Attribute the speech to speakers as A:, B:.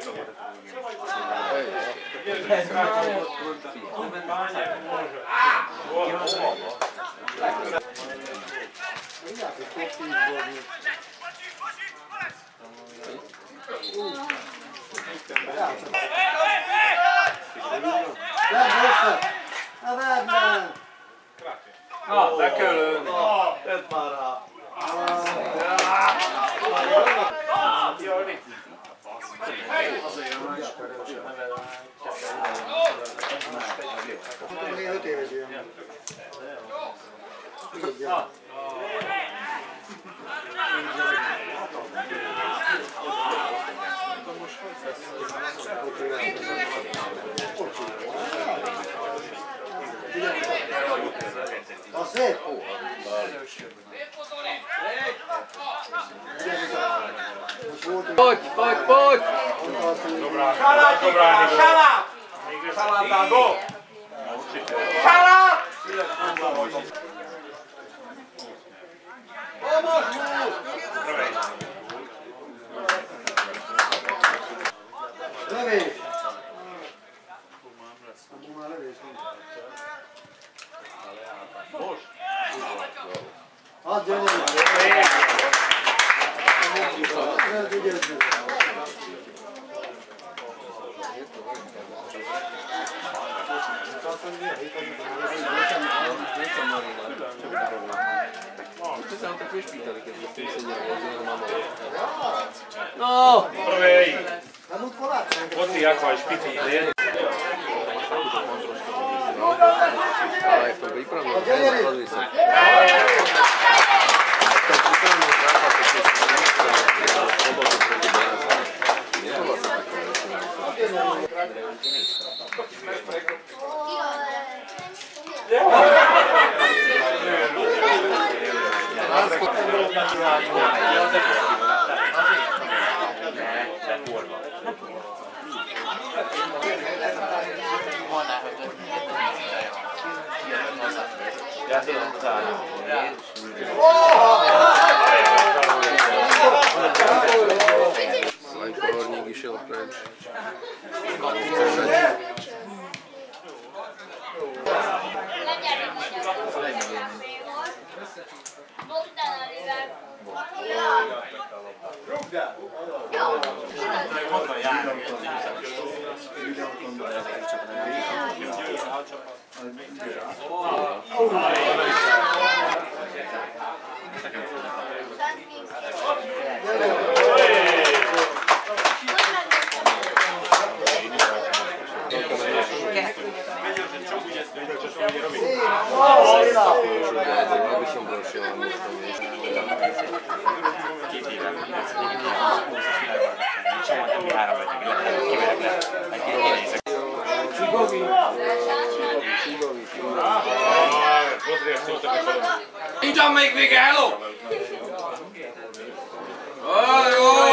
A: Na, le kell lőni.
B: Tedd már rá.
C: Én 5 éves ilyen. Az szép!
A: Pojď!
B: Salát! Salát! Salát, go! Salát!
C: Lövés! Abból már lövés nincs.
B: Most?
C: Hadd jöjjön! Ez ügyesből.
A: No!
B: Provej!
C: Nem úgy kolát?
B: Ott ijak vagy piti idén.
A: Ale jak to vypravilo, pozri sa. Robotu proti Benátsku. Nebola sa taká
B: Ja tudom zárom.
A: Slajko Horník išiel preč. Nincs még vége, hello! Jó!